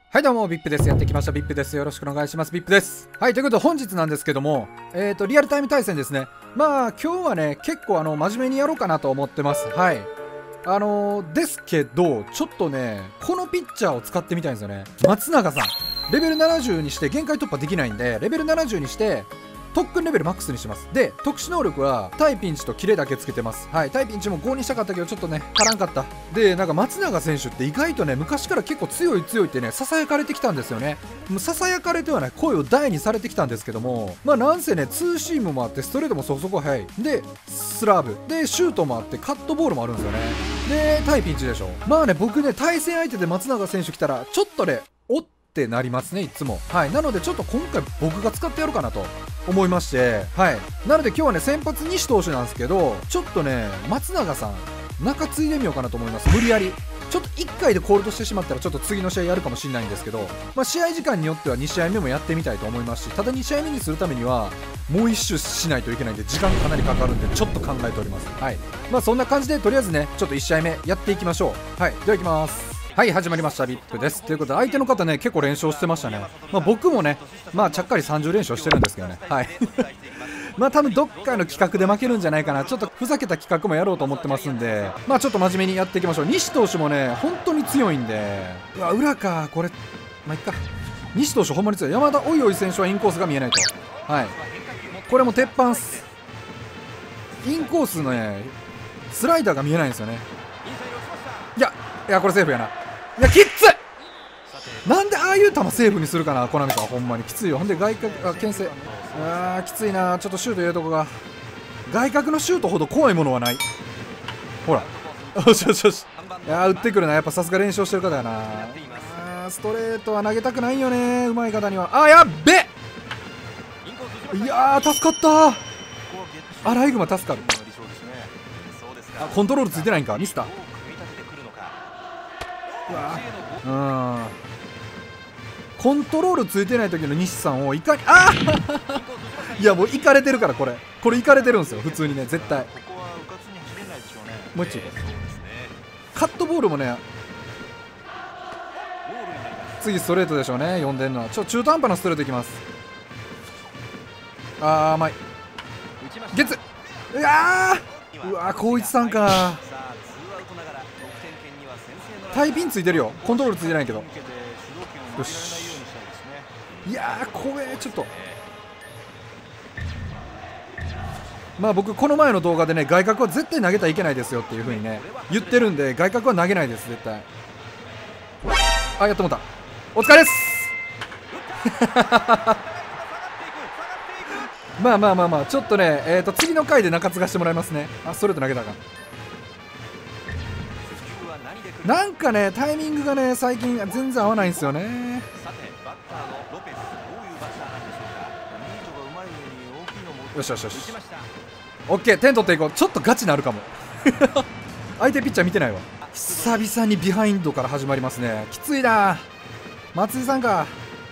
はいどうも、ビップです。やってきました。ビップです。よろしくお願いします。ビップです。はい、ということで本日なんですけども、リアルタイム対戦ですね。まあ、今日はね、結構真面目にやろうかなと思ってます。はい。ですけど、ちょっとね、このピッチャーを使ってみたいんですよね。松永さん。レベル70にして限界突破できないんで、レベル70にして、特訓レベルマックスにします。で、特殊能力は、対ピンチとキレだけつけてます。はい、対ピンチも5にしたかったけど、ちょっとね、足らんかった。で、なんか松永選手って意外とね、昔から結構強いってね、囁かれてきたんですよね。もう囁かれてはね、声を大にされてきたんですけども、まあなんせね、ツーシームもあって、ストレートもそこそこ速い。で、スラーブ。で、シュートもあって、カットボールもあるんですよね。で、対ピンチでしょ。まあね、僕ね、対戦相手で松永選手来たら、ちょっとね、おってなりますね、いつも。はい。なので、ちょっと今回僕が使ってやろうかなと思いまして、はい。なので今日はね、先発西投手なんですけど、ちょっとね、松永さん、中継いでみようかなと思います。無理やり。ちょっと1回でコールドしてしまったらちょっと次の試合やるかもしれないんですけど、まあ、試合時間によっては2試合目もやってみたいと思いますし、ただ2試合目にするためにはもう1周しないといけないんで時間かなりかかるんでちょっと考えております。はい。まあそんな感じでとりあえずね、ちょっと1試合目やっていきましょう。はい。では行きます。はい、始まりました。ビップです。ということで、相手の方ね、結構連勝してましたね。まあ僕もね、まあちゃっかり30連勝してるんですけどね。はい。まあ多分どっかの企画で負けるんじゃないかな。ちょっとふざけた企画もやろうと思ってますんで、まあちょっと真面目にやっていきましょう。西投手もね、本当に強いんで、うわ、裏か、これ、まあいっか。西投手ほんまに強い。山田おいおい選手はインコースが見えないと。はい。これも鉄板っす。インコースのね、スライダーが見えないんですよね。いや、これセーフやな。いや、きっつい。なんでああいう球セーフにするかな、コナミさん。ほんまにきついよ。ほんで外角、牽制。きついな。ちょっとシュート入れるとこが。外角のシュートほど怖いものはない。ほら。よしよしよし。いやー、打ってくるな。やっぱさすが練習してる方やな。ストレートは投げたくないよね。うまい方には。やっべ。いやー、助かった。アライグマ助かる。コントロールついてないんか。ミスター。コントロールついてない時の西さんをいかにいやもういかれてるからこれいかれてるんですよ普通にね絶対。もう一丁カットボールもね次ストレートでしょうね。読んでんのは中途半端なストレートいきます。甘いゲッツ。うわ光一さんか。タイピンついてるよ。コントロールついてないけど。よし。いやー怖え。ちょっとまあ僕この前の動画でね、外角は絶対投げたらいけないですよっていう風にね言ってるんで、外角は投げないです絶対。やってもうた。お疲れっすまあちょっとね次の回で中継がしてもらいますね。ストレート投げたかなんかね、タイミングがね、最近全然合わないんですよね。よしよしよし。オッケー、点取っていこう。ちょっとガチなるかも。相手ピッチャー見てないわ。久々にビハインドから始まりますね。きついな。松井さんか。よ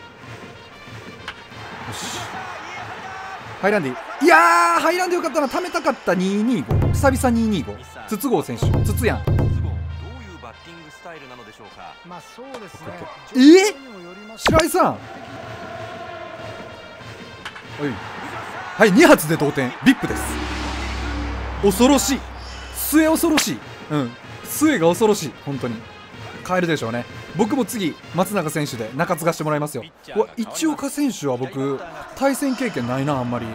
し。ハイランディ。いやー、ハイランディよかったな。貯めたかった。225。久々225。筒香選手。筒やん。 まあそうですね。 白井さん。はい、2発で同点。ビップです。恐ろしい。末恐ろしい。末が恐ろしい。本当に変えるでしょうね。僕も次松永選手で中継がしてもらいますよ。市岡選手は僕対戦経験ないなあんまり。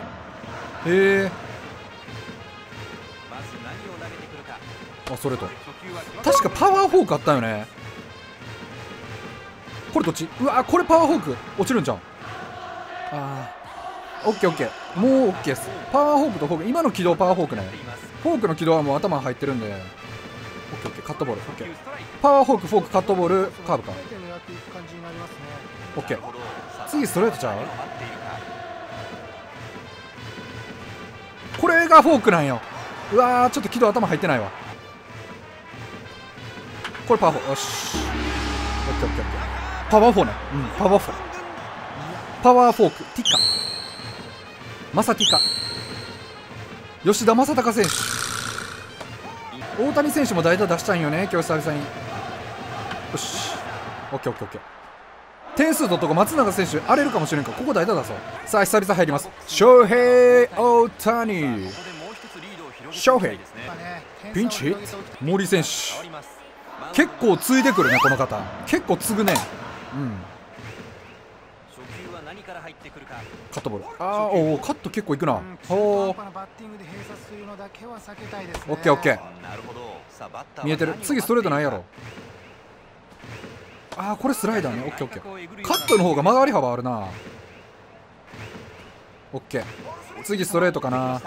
それと確かパワーフォークあったよね。これどっち。これパワーフォーク落ちるんちゃう。オッケーオッケー。もうオッケーです。パワーフォークとフォーク、今の軌道パワーフォークね。フォークの軌道はもう頭入ってるんで。オッケーオッケー。カットボール。オッケー。パワーフォーク、フォーク、カットボール、カーブか。オッケー。次ストレートちゃう。これがフォークなんよ。ちょっと軌道頭入ってないわ。これパワーフォーク。よし。オッケーオッケーオッケー。パワーフォーね。パワーフォー。パワーフォーク、ティカ。マサティカ。吉田正尚選手。大谷選手も代打出したんよね、今日久々に。よし。オッケーオッケーオッケー。 点数取っとこ松永選手荒れるかもしれんから、ここ代打だぞ。さあ久々入ります。翔平大谷、翔平ピンチヒット、森選手結構ついてくるね、この方結構継ぐね。カットボール、おおカット結構いくな。おおオッケーオッケー、見えてる。次ストレートないやろ。これスライダーね。オッケーオッケー、カットの方が曲がり幅あるな。オッケー、次ストレートかな。や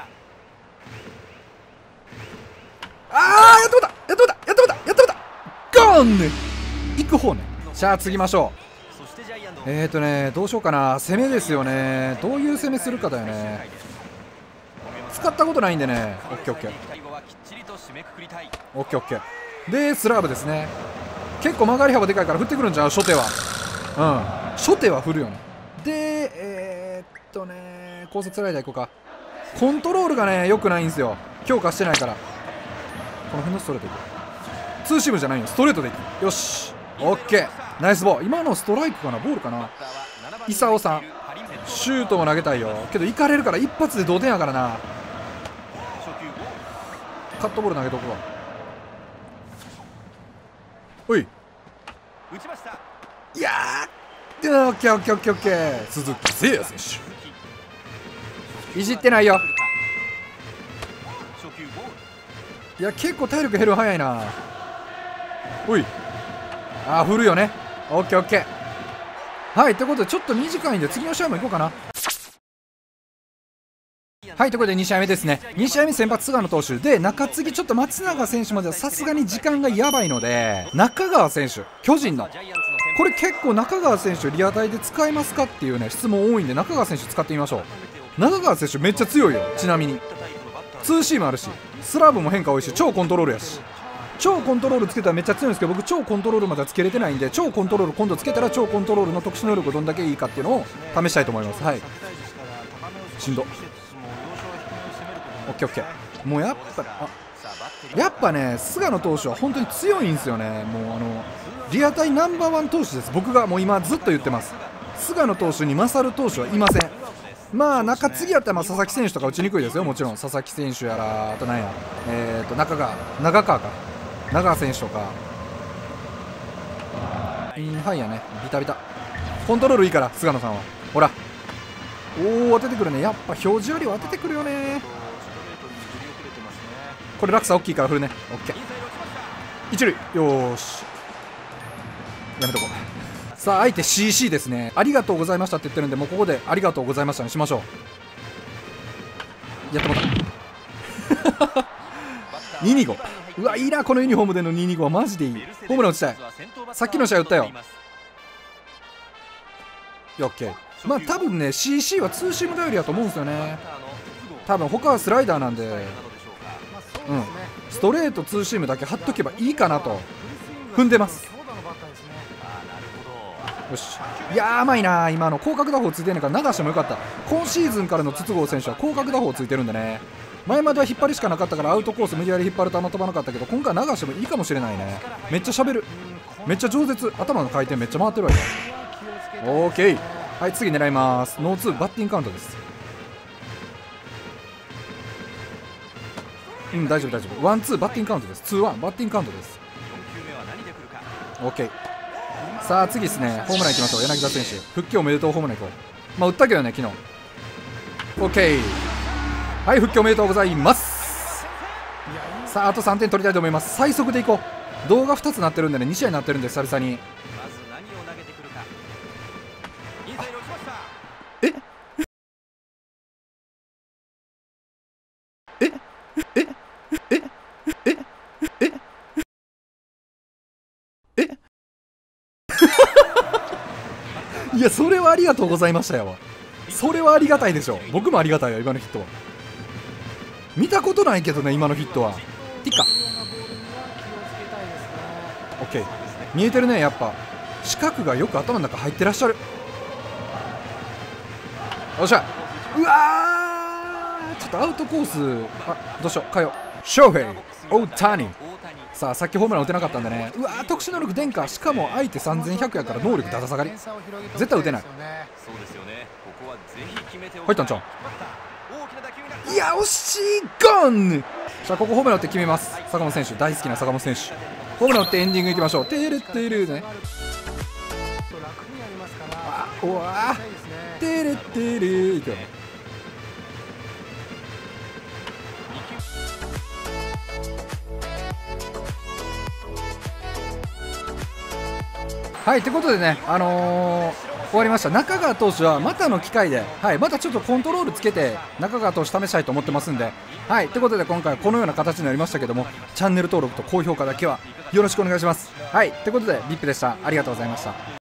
ってもたやってもたやってもたやってもた、ゴーンね、行く方ね。じゃあ次ましょう。どうしようかな。攻めですよね。どういう攻めするかだよね。使ったことないんでね。オッケーオッケーオッケーオッケーでスラーブですね。結構曲がり幅でかいから振ってくるんじゃん、初手は。初手は振るよね。で高速スライダーいこうか。コントロールがね良くないんですよ、強化してないから。この辺のストレートいく、ツーシームじゃないよ、ストレートでいく。よしオッケー、ナイスボール。今のストライクかな、ボールかな。伊佐さんシュートも投げたいよけど行かれるから一発で同点やからな。カットボール投げとくわ。おい、いやー、オッケーオッケーオッケーオッケー。鈴木誠也選手いじってないよ。いや結構体力減る早いな。おい、振るよね。オッケーオッケー。はい、ということでちょっと短いんで次の試合もいこうかな。はい、ということで2試合目ですね。2試合目先発菅野投手で、中継ぎちょっと松永選手まではさすがに時間がやばいので、中川選手巨人のこれ結構中川選手リアタイで使えますかっていうね質問多いんで、中川選手使ってみましょう。中川選手めっちゃ強いよ。ちなみにツーシームあるし、スラーブも変化多いし、超コントロールやし。超コントロールつけたらめっちゃ強いんですけど、僕超コントロールまではつけれてないんで、超コントロール今度つけたら超コントロールの特殊能力どんだけいいかっていうのを試したいと思います。はい、しんど。オッケーオッケー。もうやっぱね菅野投手は本当に強いんですよね。もうリアタイナンバーワン投手です。僕がもう今ずっと言ってます。菅野投手に勝る投手はいません。まあ中継ぎやったら佐々木選手とか打ちにくいですよ、もちろん。佐々木選手やら、あと何や長川選手とかはいやね、ビタビタコントロールいいから菅野さんは。ほら当ててくるね。やっぱ表示よりは当ててくるよね。これ落差大きいから振るね。オッケー、一塁、よーしやめとこう。さあ相手 CC ですね。ありがとうございましたって言ってるんで、もうここでありがとうございましたにしましょう。やってもらった225、うわいいな、このユニフォームでの225はマジでいい。ホームラン打ちたい。さっきの試合打ったよ。オッケー。まあ多分ね CC はツーシーム頼りやと思うんですよね。多分他はスライダーなんで、ストレートツーシームだけ貼っとけばいいかなと踏んでます。よし、いやー甘いな。今の広角打法ついてんねんから流してもよかった。今シーズンからの筒香選手は広角打法ついてるんでね。前までは引っ張りしかなかったからアウトコース無理やり引っ張ると飛ばなかったけど、今回流してもいいかもしれないね。めっちゃ喋る、めっちゃ饒舌、頭の回転めっちゃ回ってるわよ。オーケー、はい次狙います。ノーツーバッティングカウントです。大丈夫大丈夫。ワンツーバッティングカウントです。ツーワンバッティングカウントです。オッケー。さあ次ですね、ホームランいきましょう。柳田選手復帰おめでとう。ホームランいこう。まあ打ったけどね昨日。オッケー、はい復帰おめでとうございます。さああと3点取りたいと思います。最速でいこう。動画2つなってるんでね、2試合になってるんで久々に。いやそれはありがとうございましたよ。それはありがたいでしょ。僕もありがたいよ。今のヒットは見たことないけどね、今のヒットは。いいか、オッケー、見えてるね。やっぱ四角がよく頭の中入ってらっしゃる。よっしゃ、うわーちょっとアウトコース、どうしよう、変えよう。翔平大谷さあさっきホームラン打てなかったんでね、うわー特殊能力殿下、しかも相手3100やから能力だだ下がり、絶対打てない。入ったんちゃう。いや惜しいゴン。さあここホームラン打って決めます。坂本選手、大好きな坂本選手、ホームラン打ってエンディングいきましょう。テレテレね、うわーテレテレいくよ。はい、ということでね、終わりました。中川投手はまたの機会で、はい、またちょっとコントロールつけて中川投手試したいと思ってますんで、はい、ということで今回はこのような形になりましたけども、チャンネル登録と高評価だけはよろしくお願いします。はい、ということで VIP でした。ありがとうございました。